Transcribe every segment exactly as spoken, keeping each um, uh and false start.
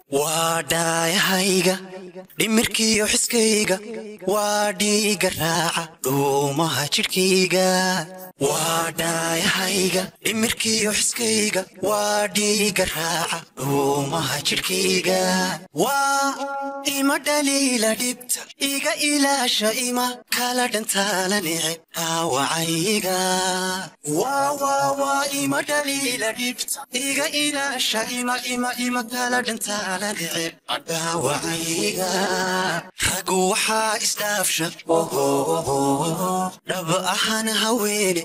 wadayahayga dhimirkiyo xiskayga wadhiga raaca dhuumaha jidhkayga wadayahayga dhimirkiyo xiskayga wadhiga raaca dhuumaha jidhkayga waa ima dhaliila dhibta iga ilaasha ima kala dhantaala neceb dhaawacayga waa waa waa ima dhaliila dhibta iga ilaasha ima ima ima kala dhantaala neceb dhaawacayga ragu waxaa isdhaafsha dhab ahaan haweene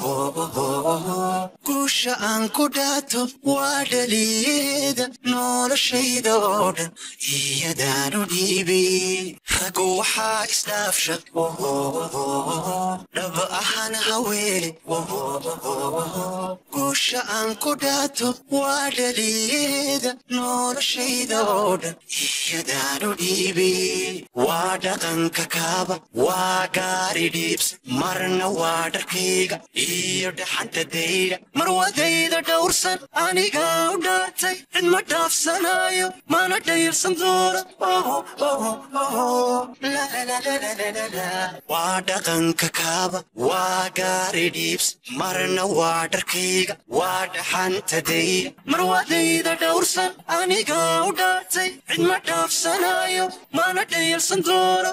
guusha aan ku dhaato waa dhaliyeeda noloshayda oo dhan iyadaanu dhiibay ragu waxaa isdhaafsha dhab ahaan haweene guusha aan ku dhaato waa dhaliyeeda noloshayda oo dhan iyadaanu dhiibay waa dhaqanka kaaba waa gaari dhiibs marna waa dharkayga iyo dhaxanta dayda marwadayda dhowrsan aniga u dhaatay cid ma dhaafsanayo mana dhayirsan doona waa dhaqanka kaaba waa gaari dhiibs marna waa dharkayga waa dhaxanta dayda marwadayda dhowrsan aniga u dhaatay cid ma dhaafsanayo mana dhayirsan doona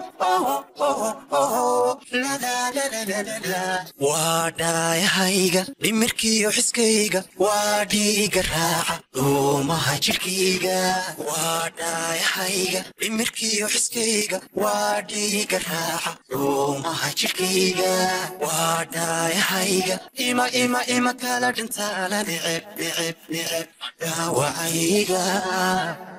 wadayahayga dhimirkiyo xiskayga wadhiga raaca dhuumaha jidhkayga wadayahayga dhimirkiyo xiskayga wadhiga raaca dhuumaha jidhkayga wadayahayga ima ima ima kala dhantaala neceb neceb neceb dhaawacayga